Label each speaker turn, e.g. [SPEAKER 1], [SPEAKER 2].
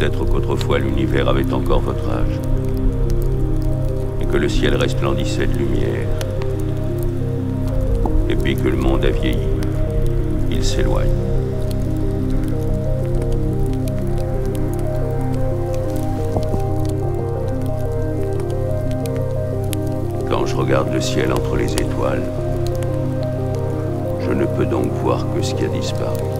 [SPEAKER 1] Peut-être qu'autrefois l'univers avait encore votre âge. Et que le ciel resplendissait de lumière. Et puis que le monde a vieilli. Il s'éloigne. Quand je regarde le ciel entre les étoiles, je ne peux donc voir que ce qui a disparu.